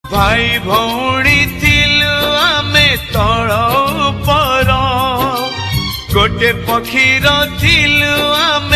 भाई भौणी थिलु आमे तळ पर गोटे पक्षीर थिलु आमे